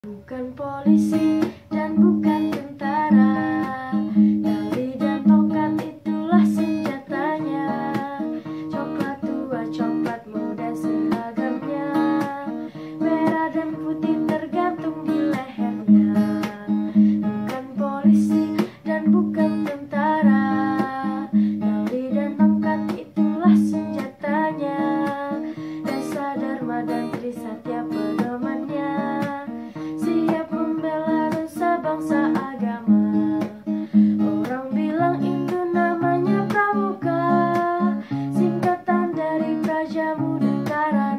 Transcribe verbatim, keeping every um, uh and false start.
Bukan polisi dan bukan tentara, tali dan tongkat itulah senjatanya. Coklat tua, coklat muda seragamnya, merah dan putih tergantung di lehernya. Bukan polisi dan bukan tentara, tali dan tongkat itulah senjatanya. Esa Dharma dan Trisatya pedomannya, siap membela nusa bangsa agama. Orang bilang itu namanya pramuka, singkatan dari Praja Mudakara.